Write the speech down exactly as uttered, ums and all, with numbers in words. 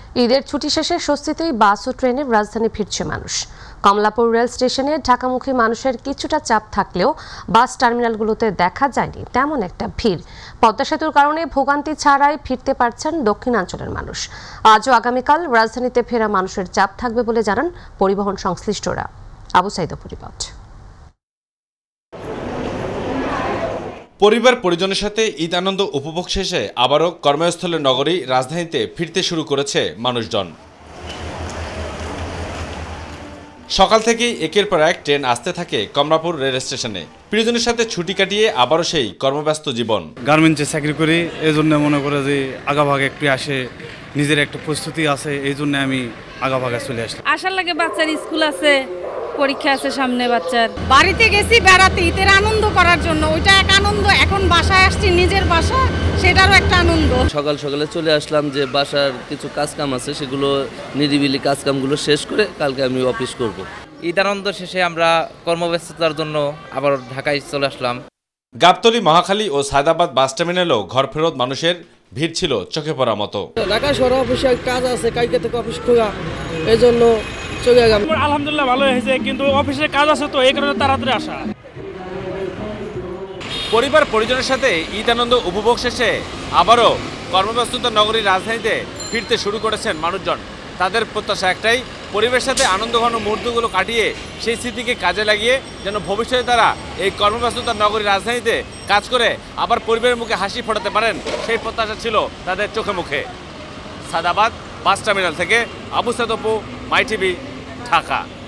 ঈদের ছুটি শেষে স্বস্তিতেই বাস ও ট্রেনে রাজধানী ফিরছে মানুষ। কমলাপুর রেল স্টেশনে ঢাকামুখী মানুষের কিছুটা চাপ থাকলেও বাস টার্মিনালগুলোতে দেখা যায়নি তেমন একটা ভিড়। পদ্মা সেতুর কারণে ভোগান্তি ছাড়াই ফিরতে পারছেন দক্ষিণাঞ্চলের মানুষ। আজও আগামীকাল রাজধানীতে ফেরা মানুষের চাপ থাকবে বলে জানান পরিবহন সংশ্লিষ্টরা। আবু সাইদ পরিবাদ। পরিবার পরিজনের সাথে ঈদ আনন্দ উপভোগ শেষে আবারও কর্মস্থলের নগরী রাজধানীতে ফিরতে শুরু করেছে মানুষজন। সকাল থেকেই একের পর এক ট্রেন আসতে থাকে কমলাপুর রেল স্টেশনে। প্রিয়জনের সাথে ছুটি কাটিয়ে আবারও সেই কর্মব্যস্ত জীবন। গার্মেন্টসে চাকরি করি, এই জন্য মনে করে যে আগাভাগে একটু আসে, নিজের একটা প্রস্তুতি আছে, এই জন্য আমি আগাভাগে চলে আসলাম। আসার লাগে বাচ্চার স্কুল আছে, পরীক্ষা আছে সামনে বাচ্চার। বাড়িতে গেছি বেড়াতে ঈদের আনন্দ করার জন্য, ওইটা এক আনন্দ। এখন বাসায় আসছি নিজের বাসা, সেটারও একটা আনন্দ। সকাল সকালে চলে আসলাম যে বাসার কিছু কাজ কাম আছে, সেগুলো নিরিবিলি কাজ কামগুলো শেষ করে কালকে আমি অফিস করব। ঈদ আনন্দ শেষে আমরা কর্মব্যস্ততার জন্য আবার ঢাকায় চলে আসলাম। গাবতলী, মহাখালী ও সায়দাবাদ বাস টার্মিনালেও ঘর ফেরত মানুষের ভিড় ছিল চোখে পড়ার মতো। ঢাকা শহর অফিসে কাজ আছে, কালকে থেকে অফিস খোলা, এই জন্য চলে গেলাম। আলহামদুলিল্লাহ ভালো হয়েছে, কিন্তু অফিসের কাজ আছে তো এই কারণে তাড়াতাড়ি আসা। পরিবার পরিজনের সাথে ঈদ আনন্দ উপভোগ শেষে আবারও কর্মব্যস্ততা নগরী রাজধানীতে ফিরতে শুরু করেছেন মানুষজন। তাদের প্রত্যাশা একটাই, পরিবারের সাথে আনন্দঘন মুহূর্তগুলো কাটিয়ে সেই স্মৃতিকে কাজে লাগিয়ে যেন ভবিষ্যতে তারা এই কর্মব্যস্ততা নগরী রাজধানীতে কাজ করে আবার পরিবারের মুখে হাসি ফোটাতে পারেন, সেই প্রত্যাশা ছিল তাদের চোখে মুখে। সায়দাবাদ বাস টার্মিনাল থেকে আবু সাইদ, মাইটিভি, ঢাকা।